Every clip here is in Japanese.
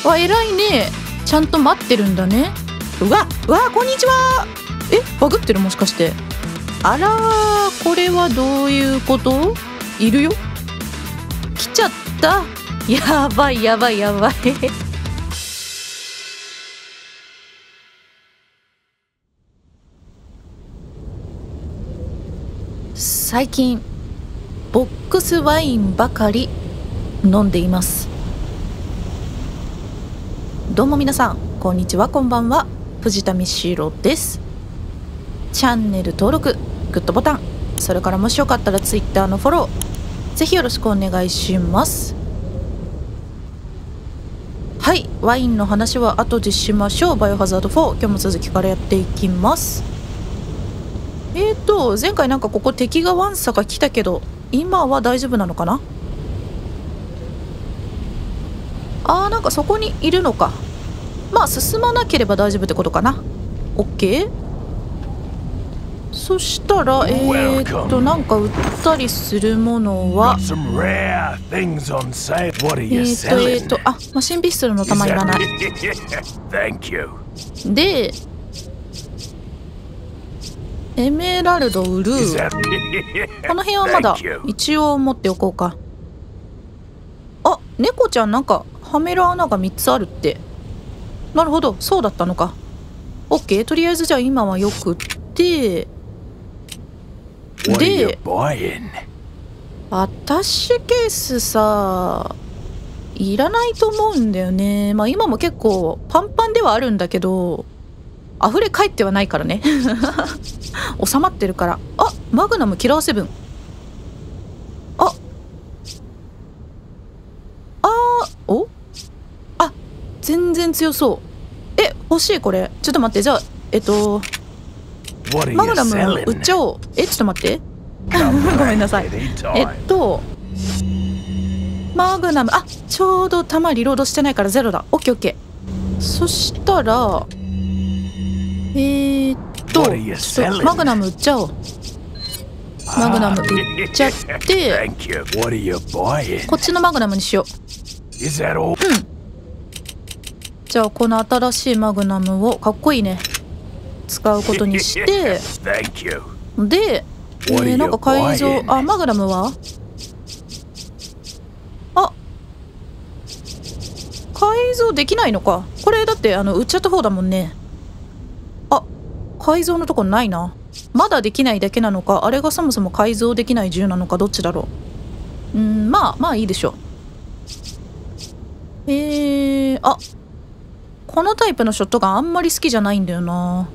わ、偉いね。ちゃんと待ってるんだね。うわこんにちは。バグってるもしかして。あらー、これはどういうこと？いるよ。来ちゃった。やばい最近ボックスワインばかり飲んでいます。どうも皆さん、こんにちは、こんばんは。藤田美代です。チャンネル登録、グッドボタン、それからもしよかったら Twitter のフォローぜひよろしくお願いします。はい、ワインの話は後でしましょう。バイオハザード4、今日も続きからやっていきます。前回なんかここ敵がわんさか来たけど今は大丈夫なのかな。なんかそこにいるのか。まあ進まなければ大丈夫ってことかな。 OK。 そしたらなんか売ったりするものはマシンピストルの弾いらないで、エメラルド売る。この辺はまだ一応持っておこうか。猫ちゃんなんかはめる穴が3つあるって。なるほど、そうだったのか。 OK。 とりあえずじゃあ今はよくってで、アタッシュケースさいらないと思うんだよね。まあ今も結構パンパンではあるんだけど溢れ返ってはないからね収まってるから。マグナムキラー7。全然強そう。欲しいこれ。ちょっと待って、じゃあマグナム売っちゃおう。ちょっと待ってごめんなさい。マグナムちょうど弾リロードしてないからゼロだ。オッケーオッケー。そしたらちょっとマグナム売っちゃおう。マグナム売っちゃってこっちのマグナムにしよう。じゃあこの新しいマグナムをかっこいいね使うことにしてで、なんか改造マグナムは改造できないのか。これだって売っちゃった方だもんね。改造のとこないな。まだできないだけなのか、あれがそもそも改造できない銃なのか、どっちだろう。まあいいでしょう。このタイプのショットガンあんまり好きじゃないんだよな。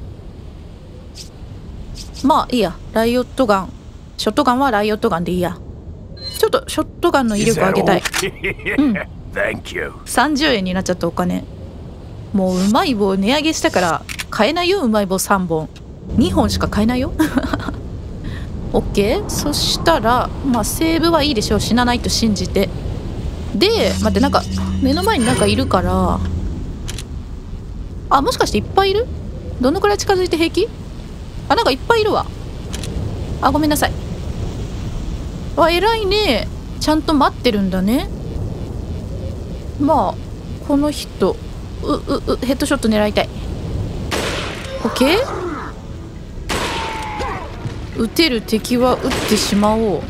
まあいいや、ライオットガン。ショットガンはライオットガンでいいや。ちょっとショットガンの威力上げたい。30円になっちゃったお金。もううまい棒値上げしたから買えないよ。うまい棒3本2本しか買えないよOK。 そしたらまあセーブはいいでしょう。死なないと信じて。で待って、なんか目の前になんかいるからもしかしていっぱいいる？どのくらい近づいて平気？なんかいっぱいいるわ。ごめんなさい。偉いね。ちゃんと待ってるんだね。まあこの人ヘッドショット狙いたい。 OK。 撃てる敵は撃ってしまお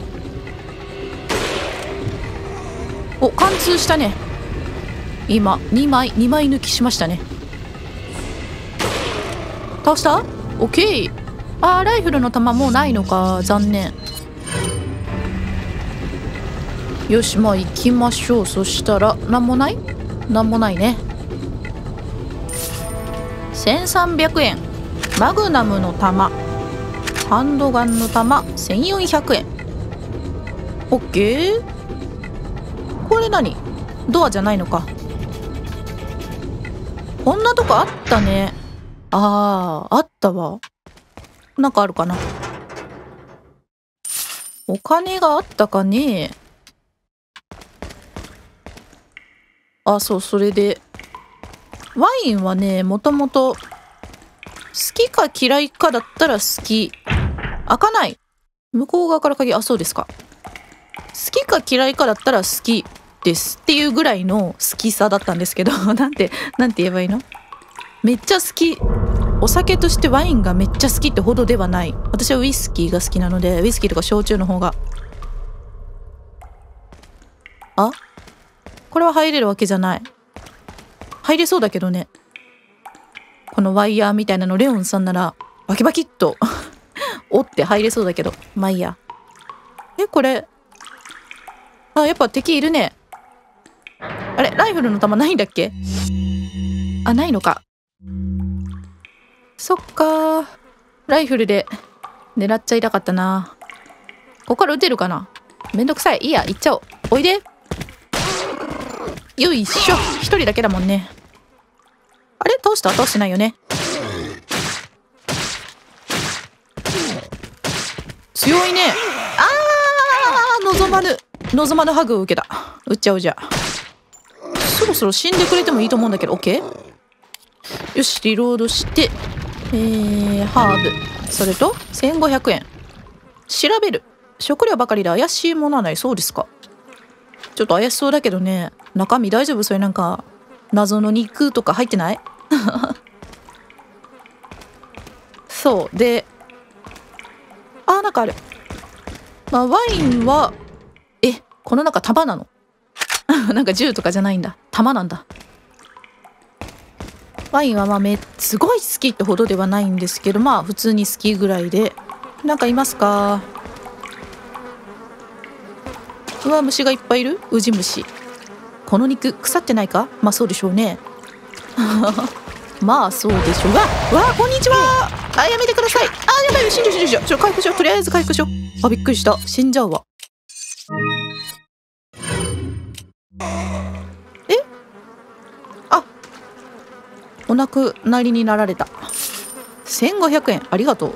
う。貫通したね。今2枚抜きしましたね。倒した？ OK。 ライフルの弾もうないのか、残念。よし、まあ行きましょう。そしたらなんもないね。1300円。マグナムの弾、ハンドガンの弾1400円。 OK。 これ何？ドアじゃないのか。こんなとこあったね。あったわ。なんかあるかな。お金があったかね。そう、それでワインはね、もともと好きか嫌いかだったら好き。開かない。向こう側から鍵。そうですか。好きか嫌いかだったら好きですっていうぐらいの好きさだったんですけどなんて言えばいいの。めっちゃ好き、お酒としてワインがめっちゃ好きってほどではない。私はウイスキーが好きなので、ウイスキーとか焼酎の方が。あ、これは入れるわけじゃない。入れそうだけどね。このワイヤーみたいなのレオンさんならバキバキっと折って入れそうだけど、まあいいや。これ、あ、やっぱ敵いるね。あれ、ライフルの弾ないんだっけ。あ、ないのか。そっか、ライフルで狙っちゃいたかったな。ここから撃てるかな。めんどくさい。いいや、行っちゃおう。おいで。よいしょ。一人だけだもんね。あれ、倒してないよね。強いね。望まぬハグを受けた。撃っちゃう。じゃそろそろ死んでくれてもいいと思うんだけど。 OK。 よし、リロードして、ハーブ、それと1500円。調べる。食料ばかりで怪しいものはない。そうですか。ちょっと怪しそうだけどね。中身大丈夫？それなんか謎の肉とか入ってない？そうで、なんかある。まあワインはこの中弾なの？なんか銃とかじゃないんだ、弾なんだ。ワインはまあすごい好きってほどではないんですけど、まあ普通に好きぐらいで。なんかいますか？うわ、虫がいっぱいいる。ウジ虫。この肉腐ってないか？まあそうでしょうね。まあそうでしょう。わ、こんにちは。やめてください。やばい、死んじゃう。回復しよう。とりあえず回復しよう。びっくりした。死んじゃうわ。お亡くなりになられた。1500円ありがとう。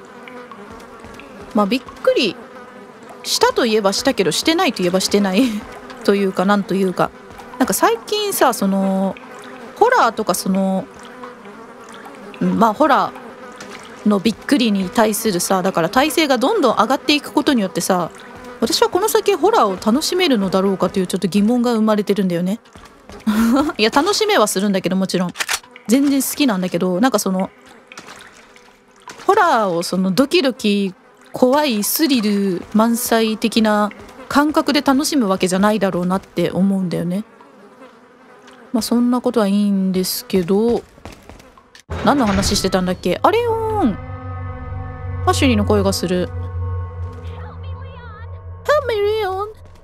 まあびっくりしたといえばしたけど、してないといえばしてないというか、なんというか、なんか最近さ、そのホラーとか、まあホラーのびっくりに対するさ、だから耐性がどんどん上がっていくことによってさ、私はこの先ホラーを楽しめるのだろうかというちょっと疑問が生まれてるんだよね。いや、楽しめはするんだけど、もちろん全然好きなんだけど、なんかホラーをドキドキ怖いスリル満載的な感覚で楽しむわけじゃないだろうなって思うんだよね。まあそんなことはいいんですけど、何の話してたんだっけ。あれよーん、アシュリーの声がする。Help me, Leon。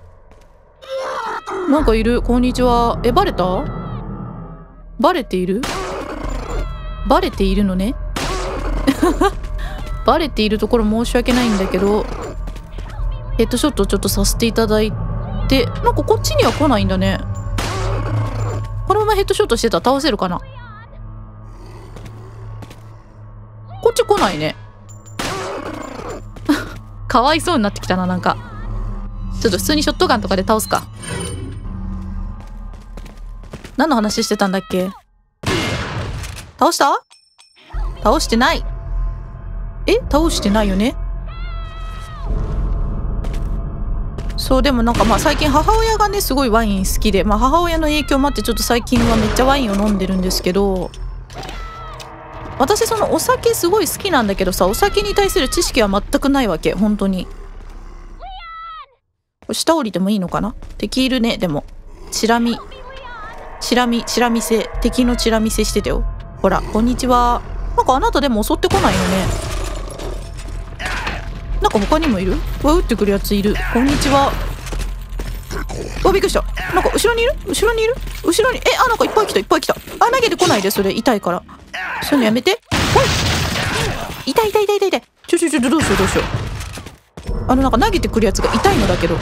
なんかいる。こんにちは。バレた？バレている？バレているのね。バレているところ申し訳ないんだけど、ヘッドショットちょっとさせていただいて、なんかこっちには来ないんだね。このままヘッドショットしてたら倒せるかな。こっち来ないね。かわいそうになってきたな。なんかちょっと普通にショットガンとかで倒すか。何の話してたんだっけ。倒した？倒してない。倒してないよね。そう、でもなんかまあ最近母親がねすごいワイン好きで、まあ母親の影響もあってちょっと最近はめっちゃワインを飲んでるんですけど、私お酒すごい好きなんだけどさ、お酒に対する知識は全くないわけ。本当に。下降りてもいいのかな。敵いるね。でもチラ見せ、敵のチラ見せしてたよ。ほら、こんにちは。なんかあなたでも襲ってこないよね。なんか他にもいる？撃ってくるやついる。こんにちは。びっくりした。なんか後ろにいる？なんかいっぱい来た。投げてこないで、それ痛いから。そういうのやめて。ほい。痛い。どうしよう。なんか投げてくるやつが痛いのだけど。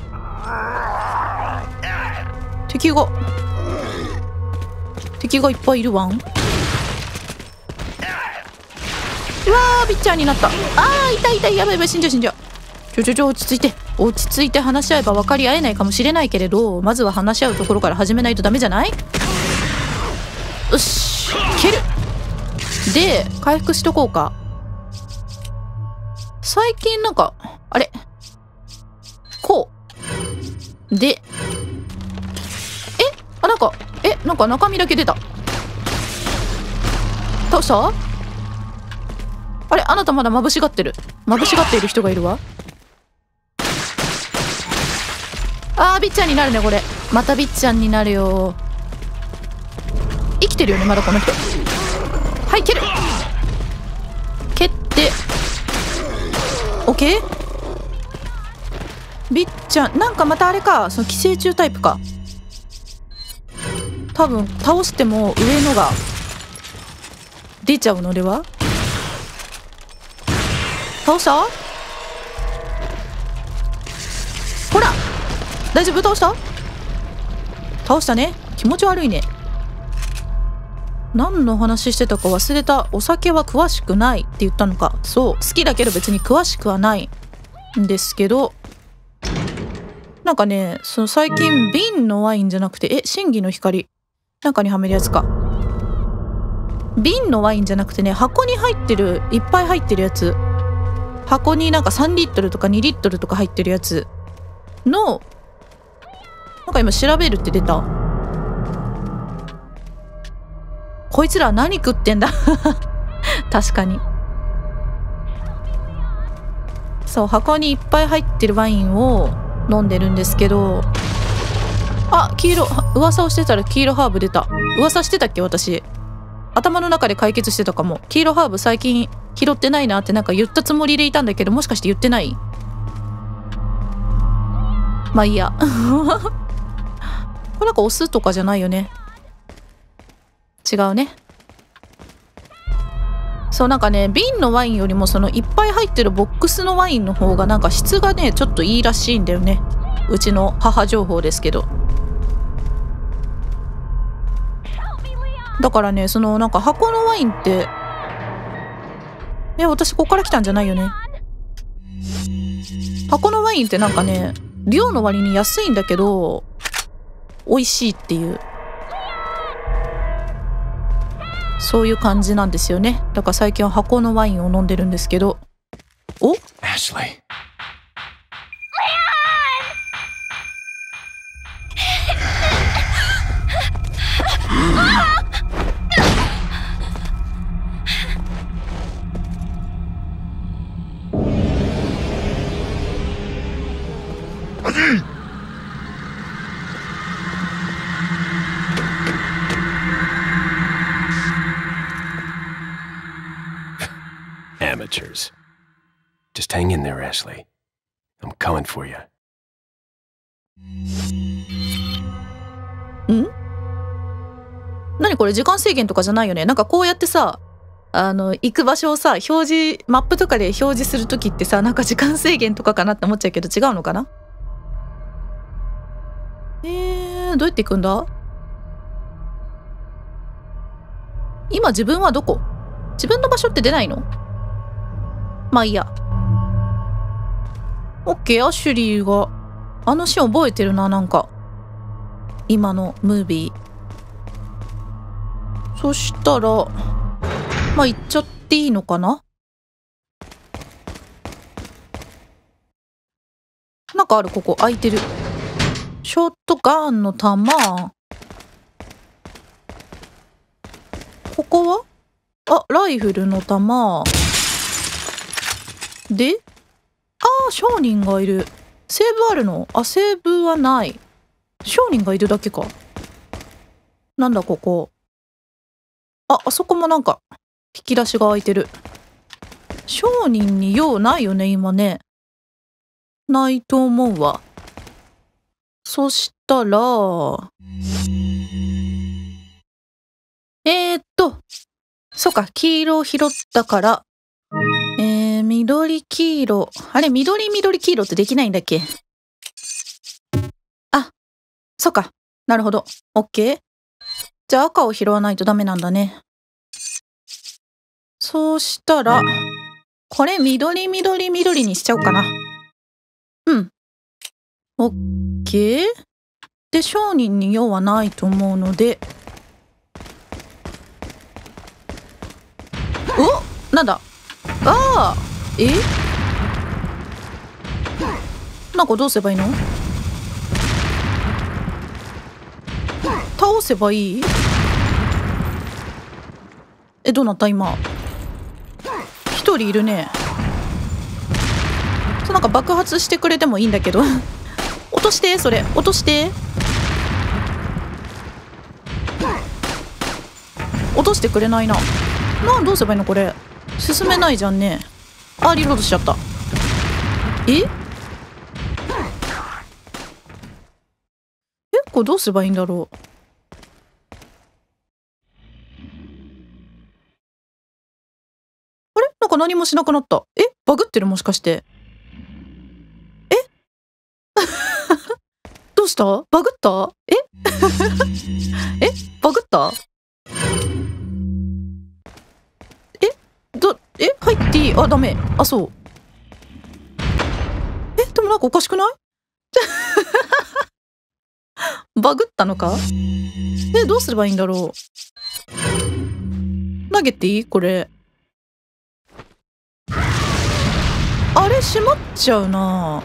敵がいっぱいいるわん。うわー、ピッチャーになった。痛い。やばい、死んじゃう。落ち着いて話し合えば分かり合えないかもしれないけれど、まずは話し合うところから始めないとダメじゃない？よし、蹴る。で回復しとこうか。最近なんかあれこうでか中身だけ出た。倒した？あれ、あなたまだ眩しがってる。眩しがっている人がいるわ。あー、ビッチャンになるねこれ。またビッチャンになるよ。生きてるよねまだこの人。はい、蹴る。蹴ってオッケー。ビッチャンなんかまたあれか、その寄生虫タイプか。多分倒しても上のが出ちゃうのでは。倒した？ほら大丈夫？倒した？倒したね。気持ち悪いね。何の話してたか忘れた。お酒は詳しくないって言ったのか。そう、好きだけど別に詳しくはないんですけど、なんかね、その最近瓶のワインじゃなくて、真偽の光中にはめるやつか。瓶のワインじゃなくてね、箱に入ってる、いっぱい入ってるやつ、箱になんか3リットルとか2リットルとか入ってるやつの、なんか今調べるって出た。こいつら何食ってんだ確かに。そう、箱にいっぱい入ってるワインを飲んでるんですけど、あ、黄色、噂をしてたら黄色ハーブ出た。噂してたっけ私。頭の中で解決してたかも。黄色ハーブ最近拾ってないなってなんか言ったつもりでいたんだけど、もしかして言ってない？まあいいや。これなんかお酢とかじゃないよね。違うね。そう、なんかね、瓶のワインよりもそのいっぱい入ってるボックスのワインの方がなんか質がねちょっといいらしいんだよね。うちの母情報ですけど。だからね、そのなんか箱のワインって、私ここから来たんじゃないよね。箱のワインってなんかね、量の割に安いんだけど美味しいっていう、そういう感じなんですよね。だから最近は箱のワインを飲んでるんですけど。お？ Ashley. Amateurs. Just hang in there, Ashley. I'm coming for you. 何これ、時間制限とかじゃないよね。なんかこうやってさ、行く場所をさ、表示、マップとかで表示するときってさ、なんか時間制限とかかなって思っちゃうけど、違うのかな？どうやって行くんだ？今自分はどこ？自分の場所って出ないの？まあいいや。オッケー、アシュリーがあのシーン覚えてるな、なんか今のムービー。そしたらまあ行っちゃっていいのかな。なんかある、ここ空いてる。ショットガンの弾。ここはライフルの弾で、商人がいる。セーブあるの？セーブはない。商人がいるだけか。なんだここ。あそこもなんか引き出しが開いてる。商人に用ないよね今ね。ないと思うわ。そしたらそうか、黄色を拾ったから、緑黄色。あれ、緑黄色ってできないんだっけ？そうか。なるほど。オッケー。じゃあ赤を拾わないとダメなんだね。そうしたら、これ緑にしちゃおうかな。オッケー。で、商人に用はないと思うので、なんだ？なんかどうすればいいの？倒倒せばいい？え、どうなった今。一人いるね。なんか爆発してくれてもいいんだけど落として、それ落として、落としてくれないな。どうすればいいのこれ。進めないじゃんね。あ、リロードしちゃった。え、これどうすればいいんだろう。あれ、なんか何もしなくなった。え、バグってる、もしかして。どうした？バグった？ええ、バグった？入っていい？あ、ダメ。あ、そう。でもなんかおかしくない？バグったのか？どうすればいいんだろう。投げていい？これ。あれ、閉まっちゃうな。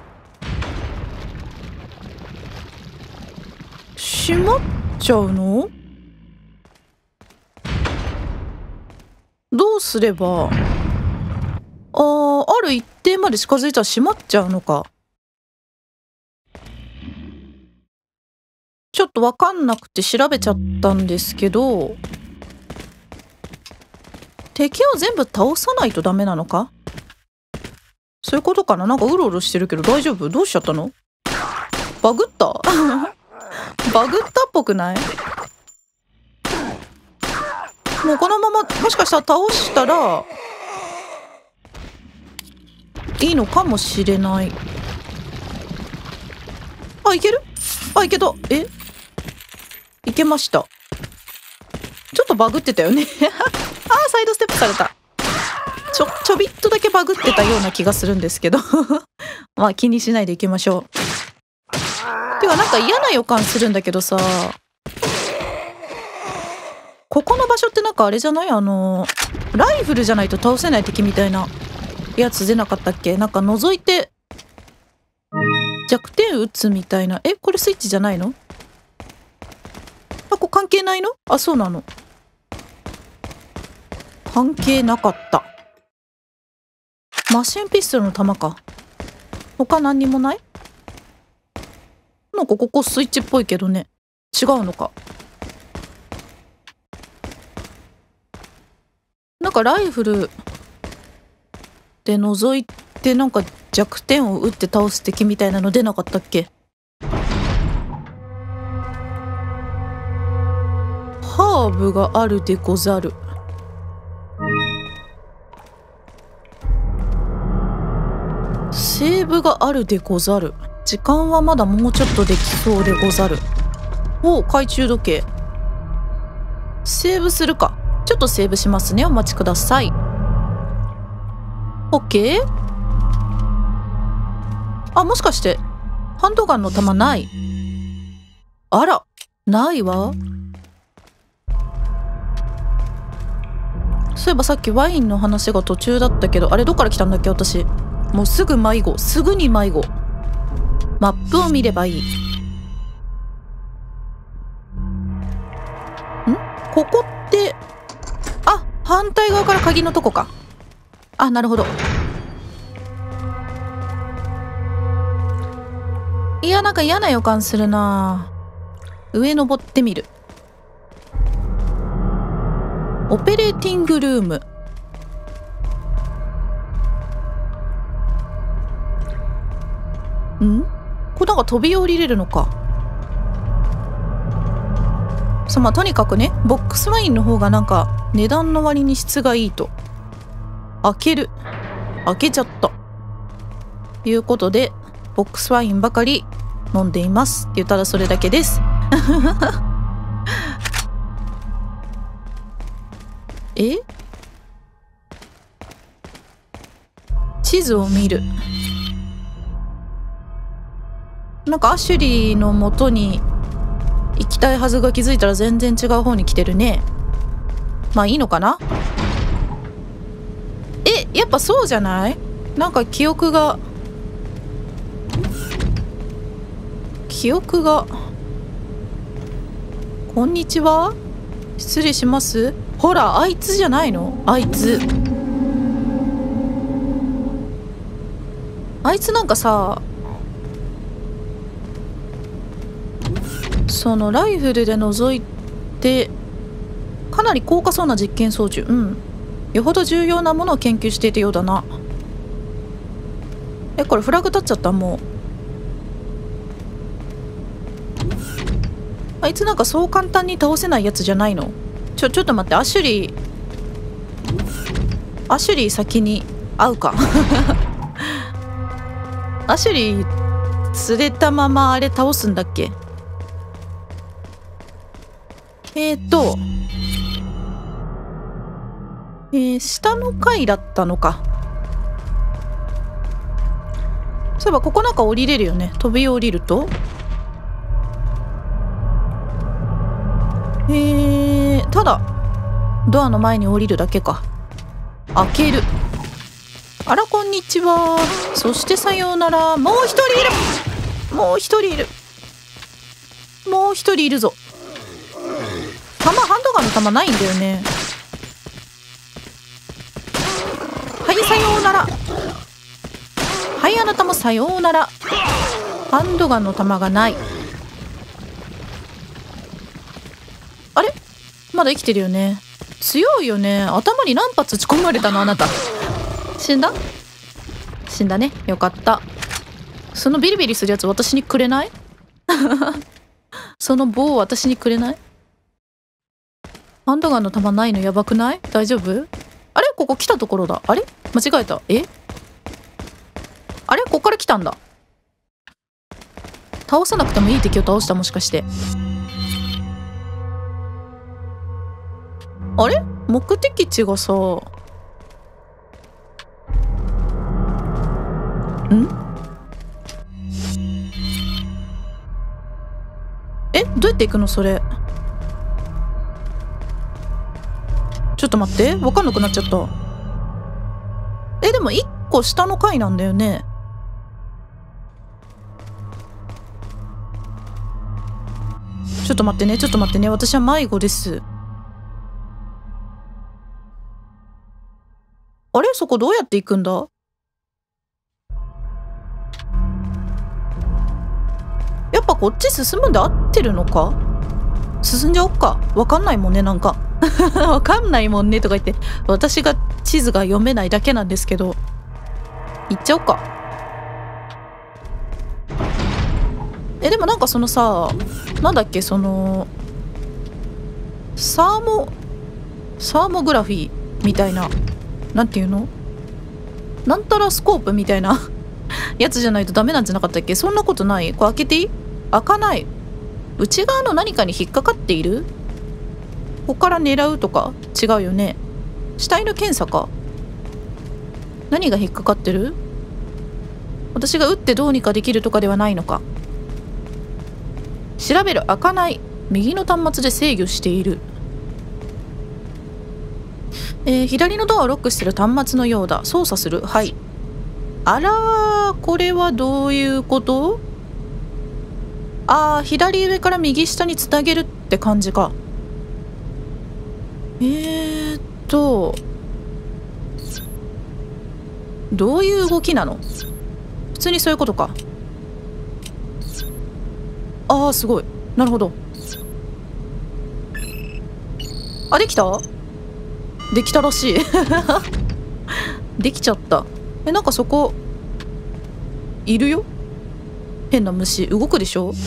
閉まっちゃうの？どうすれば。ある一定まで近づいたら閉まっちゃうのか。ちょっとわかんなくて調べちゃったんですけど、敵を全部倒さないとダメなのか？そういうことかな。なんかうろうろしてるけど大丈夫？どうしちゃったの？バグったバグったっぽくない？もうこのままもしかしたら倒したらいいのかもしれない。あ、いける？あ、いけた。いけました。ちょっとバグってたよねあ、サイドステップされた。ちょびっとだけバグってたような気がするんですけどまあ気にしないでいきましょう。てかなんか嫌な予感するんだけどさ、ここの場所ってなんかあれじゃない？ライフルじゃないと倒せない敵みたいなやつ出なかったっけ？なんか覗いて弱点打つみたいな。これスイッチじゃないの？あ、これ関係ないの？あ、そうなの。関係なかった。マシンピストルの弾か。他何にもない？なんかここスイッチっぽいけどね。違うのか。なんかライフルで覗いてなんか弱点を打って倒す敵みたいなの出なかったっけ？ハーブがあるでござる。セーブがあるでござる。時間はまだもうちょっとできそうでござる。お、懐中時計。セーブするか。ちょっとセーブしますね。お待ちください。OK？ あ、もしかしてハンドガンの弾ない？あら、ないわ。そういえばさっきワインの話が途中だったけど、あれどっから来たんだっけ私。もうすぐ迷子。すぐに迷子。マップを見ればいい。ここって、あ、反対側から鍵のとこか。あ、なるほど。いや、なんか嫌な予感するな。上登ってみる。オペレーティングルーム。これなんか飛び降りれるのか。まあとにかくね、ボックスワインの方がなんか値段の割に質がいいと。開ける。開けちゃった。いうことでボックスワインばかり飲んでいますって言ったらそれだけです地図を見る。なんかアシュリーの元に行きたいはずが気づいたら全然違う方に来てるね。まあいいのかな。やっぱそうじゃない？なんか記憶がこんにちは。失礼します。ほら、あいつじゃないの？あいつ。あいつなんかさ、そのライフルで覗いて、かなり高価そうな実験装置。うん。よほど重要なものを研究していたようだな。これフラグ立っちゃった。もうあいつなんかそう簡単に倒せないやつじゃないの？ちょっと待って、アシュリー先に会うか。アシュリー連れたままあれ倒すんだっけ？下の階だったのか。そういえばここなんか降りれるよね。飛び降りるとただドアの前に降りるだけか。開ける。あら、こんにちは。そしてさようなら。もう一人いる。もう一人いる。もう一人いるぞ。ハンドガンの弾ないんだよね。はい、さようなら。はい、あなたもさようなら。ハンドガンの弾がない。あれ、まだ生きてるよね。強いよね。頭に何発撃ち込まれたのあなた。死んだ？死んだね。よかった。そのビリビリするやつ私にくれない？その棒を私にくれない？ハンドガンの弾ないのやばくない？大丈夫？あれ、ここ来たところだ。あれ、間違えた。あれ、ここから来たんだ。倒さなくてもいい敵を倒した？もしかして。あれ、目的地がさ、ん？どうやって行くのそれ。ちょっと待って、分かんなくなっちゃった。でも1個下の階なんだよね。ちょっと待ってね、私は迷子です。あれ、そこどうやって行くんだ？やっぱこっち進むんで合ってるのか？進んじゃおっか。わかんないもんね、なんか。わかんないもんねとか言って、私が地図が読めないだけなんですけど。行っちゃおっか。でもなんかそのさ、なんだっけ、そのサーモグラフィーみたいな、なんていうの、なんたらスコープみたいなやつじゃないとダメなんじゃなかったっけ？そんなことない？これ開けていい？開かない。内側の何かに引っかかっている？ここから狙うとか？違うよね。死体の検査か。何が引っかかってる？私が撃ってどうにかできるとかではないのか。調べる。開かない。右の端末で制御している。左のドアをロックしてる端末のようだ。操作する。はい。あらー、これはどういうこと？左上から右下につなげるって感じか。どういう動きなの？普通にそういうことか。すごい。なるほど。できた？できたらしい。できちゃった。なんかそこいるよ。変な虫。動くでしょ？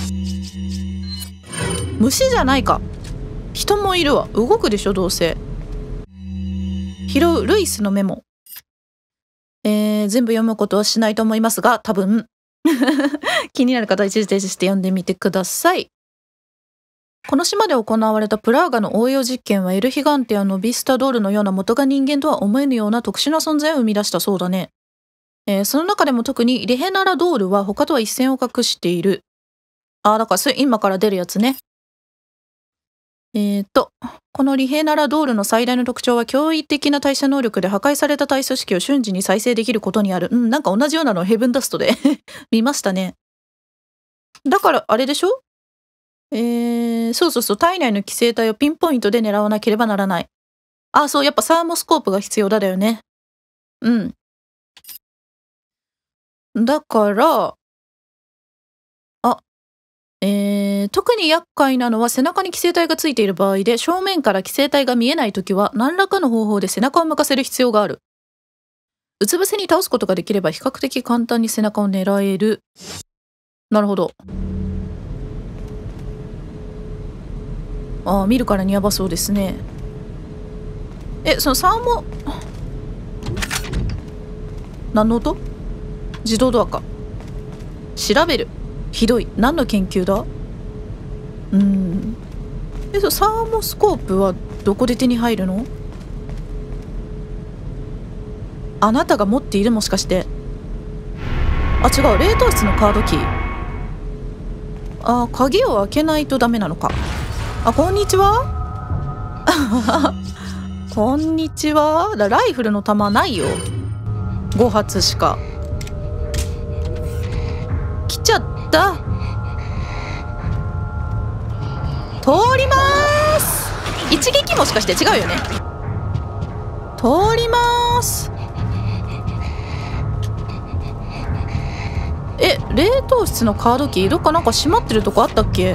虫じゃないか。人もいるわ。動くでしょ、どうせ。拾う。ルイスのメモ。全部読むことはしないと思いますが、多分。気になる方は一時停止して読んでみてください。この島で行われたプラーガの応用実験はエルヒガンテやノビスタドールのような元が人間とは思えぬような特殊な存在を生み出したそうだね。その中でも特にリヘナラドールは他とは一線を画している。だからそれ今から出るやつね。このリヘナラドールの最大の特徴は驚異的な代謝能力で破壊された体組織を瞬時に再生できることにある。なんか同じようなのをヘブンダストで見ましたね。だからあれでしょ？ そうそうそう、体内の寄生体をピンポイントで狙わなければならない。あ、そう、やっぱサーモスコープが必要だよね。うん。だから、あ、特に厄介なのは背中に寄生体がついている場合で、正面から寄生体が見えないときは、何らかの方法で背中を向かせる必要がある。うつ伏せに倒すことができれば比較的簡単に背中を狙える。なるほど。ああ、見るからにやばそうですね。そのサーモ、何の音？自動ドアか。調べる。ひどい。何の研究だ？サーモスコープはどこで手に入るの？あなたが持っている、もしかして。あ、違う。冷凍室のカードキー。あ、鍵を開けないとダメなのか。あ、こんにちは。こんにちは。ライフルの弾ないよ。5発しか。来ちゃった。通りまーす。一撃もしかして違うよね。通りまーす。冷凍室のカードキーどっかなんか閉まってるとこあったっけ？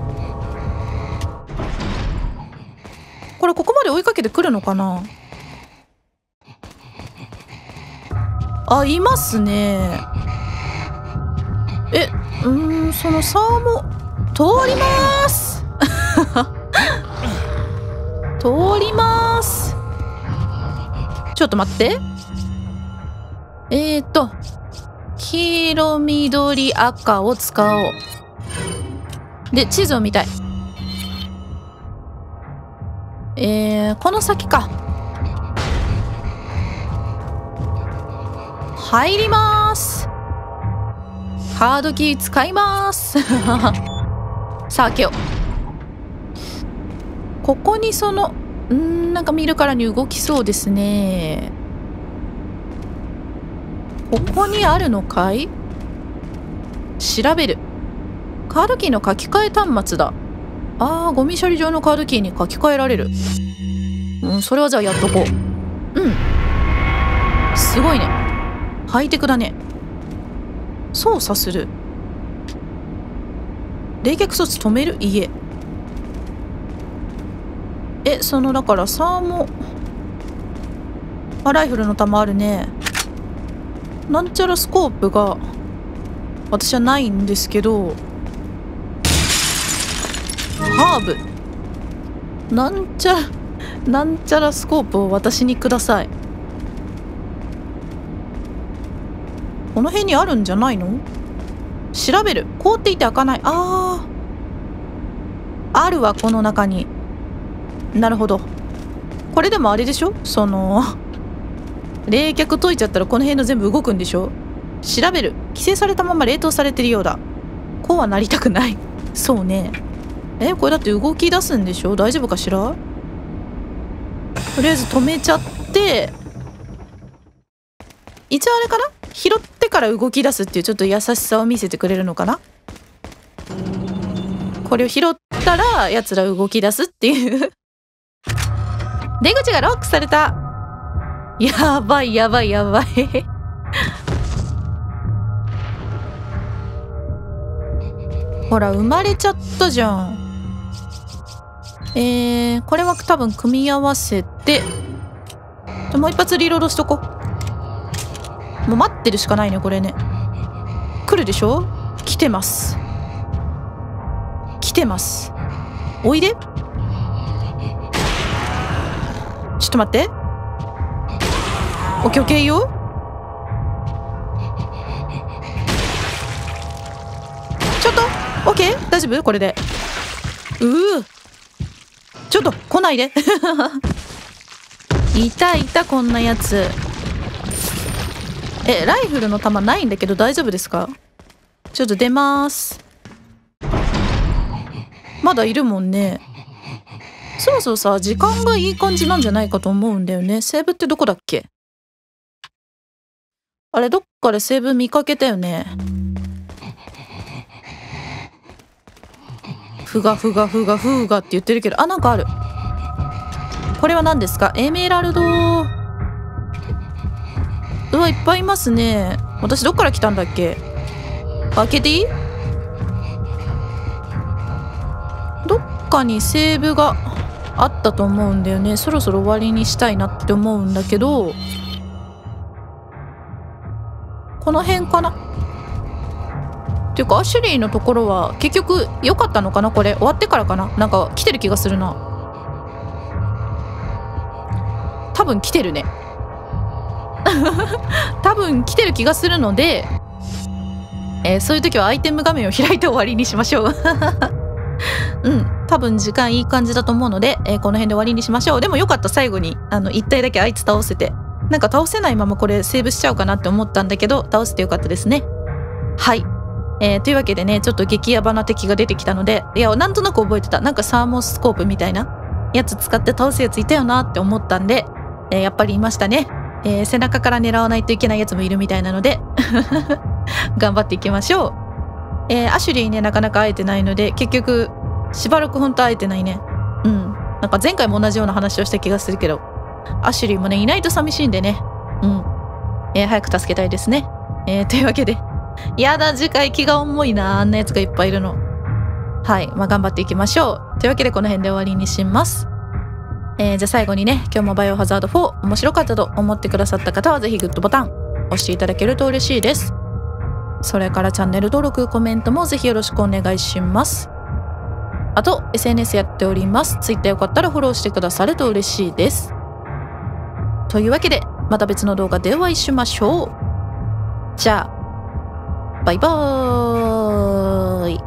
これここまで追いかけてくるのかな？あ、いますね。そのサーモ、通りまーす。通りまーす。ちょっと待って。黄色、緑、赤を使おう。で、地図を見たい。この先か。入りまーす。カードキー使いまーす。さあ開けよう。ここにそのなんか見るからに動きそうですね。ここにあるのかい？調べる。カードキーの書き換え端末だ。あー、ゴミ処理場のカードキーに書き換えられる。それはじゃあやっとこう。すごいね。ハイテクだね。操作する。冷却装置止める？いえ。そのだからサーモ、ライフルの弾あるね。なんちゃらスコープが私はないんですけど、ハーブなんちゃらスコープを私にください。この辺にあるんじゃないの？調べる。凍っていて開かない。あるわ、この中に。なるほど。これでもあれでしょ、その冷却解いちゃったらこの辺の全部動くんでしょ。調べる。規制されたまま冷凍されてるようだ。こうはなりたくない。そうね。これだって動き出すんでしょ。大丈夫かしら。とりあえず止めちゃって、一応あれかな、拾ってから動き出すっていうちょっと優しさを見せてくれるのかな。これを拾ったら奴ら動き出すっていう出口がロックされた。やばい。ほら、生まれちゃったじゃん。これは多分組み合わせて、もう一発リロードしとこう。もう待ってるしかないね、これね。来るでしょ。来てます。おいで。ちょっと待って。オッケーよ。ちょっとオッケー、大丈夫？これで。ちょっと来ないで。いたこんなやつ。ライフルの弾ないんだけど大丈夫ですか？ちょっと出ます。まだいるもんね。そろそろさ、時間がいい感じなんじゃないかと思うんだよね。セーブってどこだっけ？あれ、どっかでセーブ見かけたよね。 ふがふがふがふがって言ってるけど、あ、なんかある。これは何ですか？エメラルド。うわ、いっぱいいますね。私どっから来たんだっけ？開けていい？どっかにセーブがあったと思うんだよね。そろそろ終わりにしたいなって思うんだけど、この辺かな？っていうか、アシュリーのところは結局良かったのかな？これ終わってからかな？なんか来てる気がするな。多分来てるね。多分来てる気がするので、そういう時はアイテム画面を開いて終わりにしましょう。うん、多分時間いい感じだと思うので、この辺で終わりにしましょう。でもよかった、最後に1体だけあいつ倒せて。なんか倒せないままこれセーブしちゃうかなって思ったんだけど、倒せてよかったですね。はい、というわけでね、ちょっと激ヤバな敵が出てきたので、いや、なんとなく覚えてた。なんかサーモスコープみたいなやつ使って倒すやついたよなって思ったんで、やっぱりいましたね。背中から狙わないといけないやつもいるみたいなので頑張っていきましょう。アシュリーね、なかなか会えてないので、結局しばらくほんと会えてないね。うん、なんか前回も同じような話をした気がするけど、アシュリーもねいないと寂しいんでね。うん、早く助けたいですね。というわけで、やだ、次回気が重いな、あんなやつがいっぱいいるの。はい、頑張っていきましょう。というわけでこの辺で終わりにします。じゃあ最後にね、今日もバイオハザード4面白かったと思ってくださった方はぜひグッドボタン押していただけると嬉しいです。それからチャンネル登録、コメントもぜひよろしくお願いします。あと SNS やっております。Twitter よかったらフォローしてくださると嬉しいです。というわけでまた別の動画でお会いしましょう。じゃあバイバーイ。